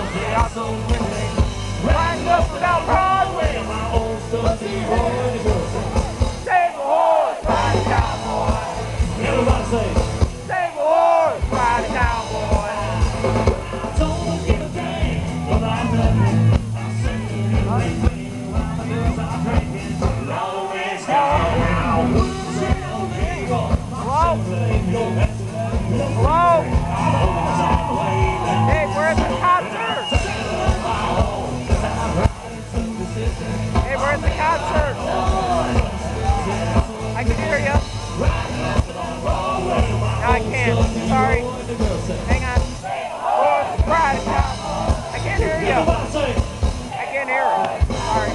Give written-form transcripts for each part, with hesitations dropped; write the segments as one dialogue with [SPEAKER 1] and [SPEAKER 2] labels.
[SPEAKER 1] they are so winning. Riding up and down Broadway, my old stuffy boy. Save a horse, ride a cowboy. Everybody say, save a horse, ride a cowboy. Don't give a damn about nothing. I'm singing anything while the girls are drinking. Always down. Hello? Hello? Hey, where's the concert? Hey, where's the concert? I can hear you. No, I can't. Sorry. Hang on. Oh, surprise. I can't hear you. I can't hear it. Sorry.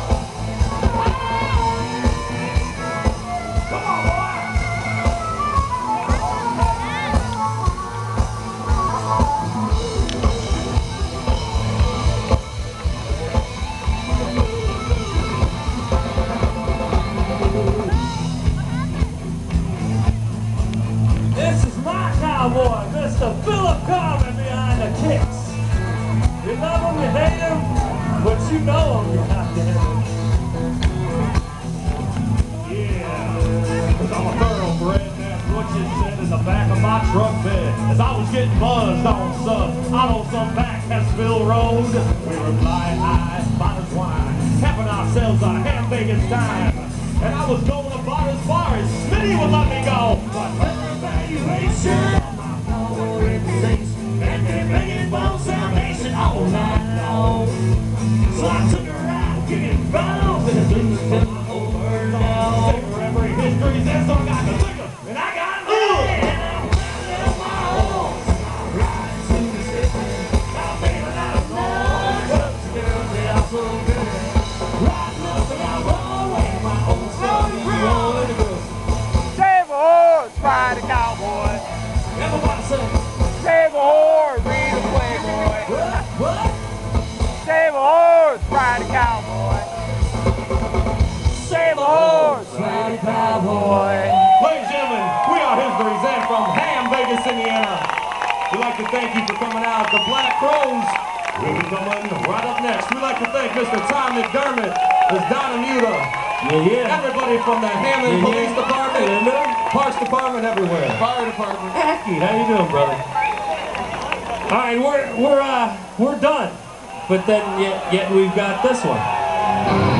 [SPEAKER 1] This is my cowboy, Mr. Philip Carmen behind the kicks. You love him, you hate him, but you know him, you have to hit him. Yeah, because I'm a thoroughbred, that's what you said in the back of my truck bed. As I was getting buzzed on some back Hessville road, we were flying high, bottled wine, having ourselves a Hamvegas time. And I was going about as far as Smitty would let me go. But evaluation of my power reputation, and they're bringing bone salvation all night long. So I took her out, getting bound with the blues till my whole bird down. Take her every history, says so I got the liquor, and I got it. And I'm running my horse, I'm riding to the city. I'm feeling out of noise, but the girls, they are so good. Riding up and I'm Broadway, my old stuffy boy. Save a horse, ride a cowboy. Everybody say, save a horse, read a playboy. What? Save a horse, ride a cowboy. Save a horse, ride a cowboy. Ladies and gentlemen, we are Histories and from Hamvegas, Indiana. We'd like to thank you for coming out. The Black Crows will be coming right up next. We'd like to thank Mr. Tom McDermott, Ms. Donna Muta, everybody from the Hammond Police Department, Parks Department, everywhere. Fire Department. Hecky, how you doing, brother? All right, we're done, but then yet we've got this one.